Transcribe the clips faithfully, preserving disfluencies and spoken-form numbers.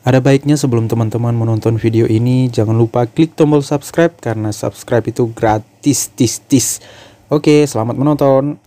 Ada baiknya sebelum teman-teman menonton video ini, jangan lupa klik tombol subscribe karena subscribe itu gratis tis tis. Oke, selamat menonton.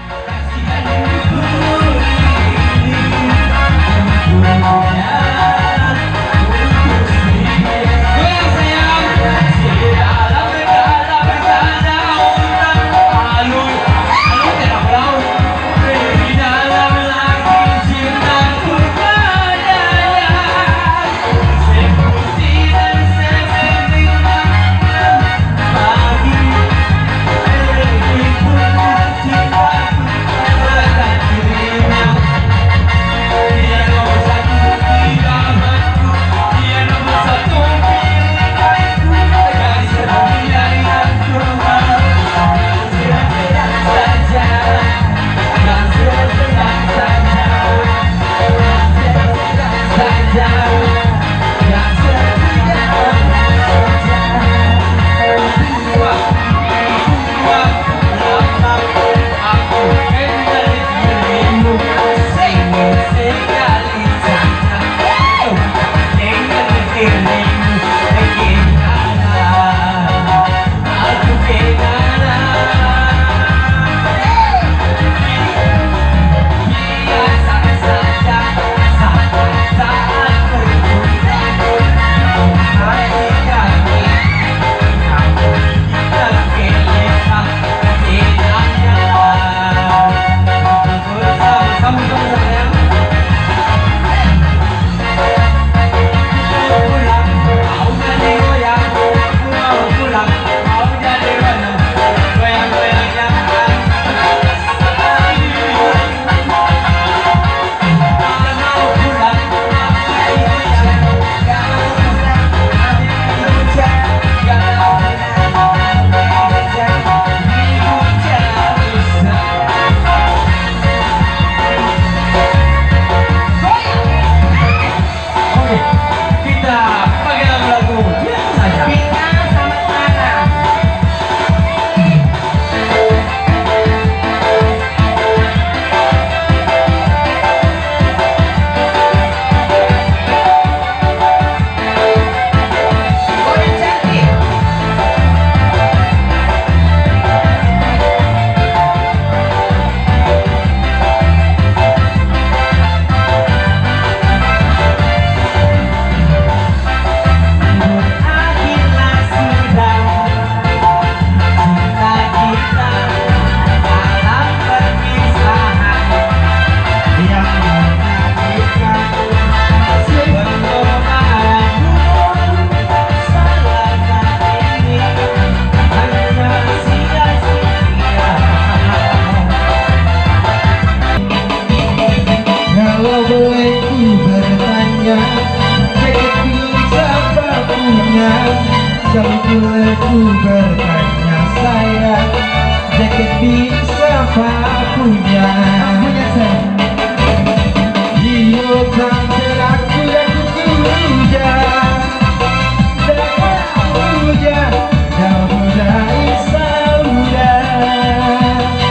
Boleh ku bertanya sayang, jaket bisa apa punya? Punya saya. Iyo tak teraku dan kuja, dan kuja, jauh dari saudara.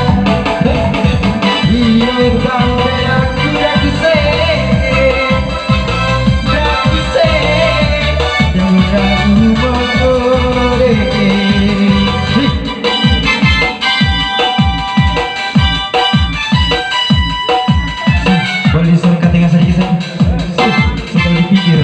Iyo tak teraku dan kuja, dan kuja, jauh dari boleh disuruh katingan sedikit saja setelah dipikir.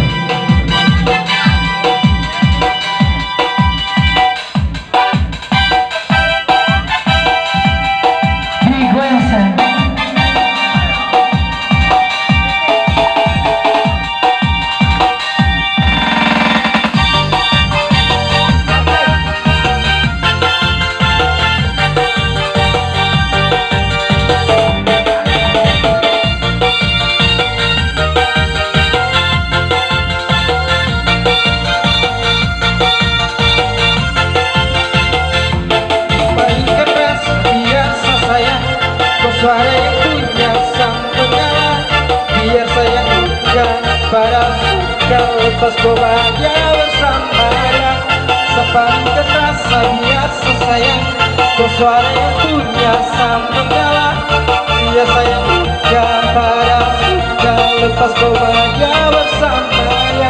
Suara yang punya sang pengalah, biar saya enggan pada suka lepas bahagia bersamanya. Sepaling terasa biasa sayang, kau suara yang punya sang pengalah, biar saya enggan pada suka lepas bahagia bersamanya.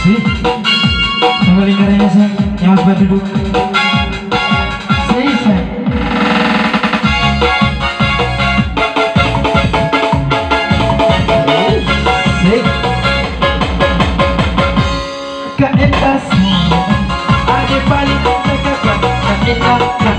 Sip. Tunggu lingkarannya sayang, yang mas buat duduk. Sip sayang. Sip. Kaentas ada paling dekat, kaentas.